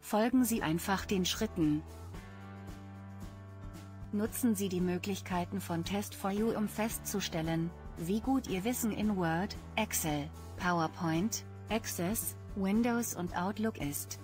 Folgen Sie einfach den Schritten. Nutzen Sie die Möglichkeiten von Test4U, um festzustellen, wie gut Ihr Wissen in Word, Excel, PowerPoint, Access, Windows und Outlook ist.